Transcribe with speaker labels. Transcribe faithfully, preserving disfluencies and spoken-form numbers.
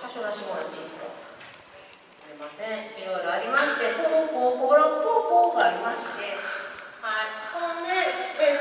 Speaker 1: 箇所出しもらっていいですか。すみません、いろいろありまして、ポーポーポーランポーポーがありまして、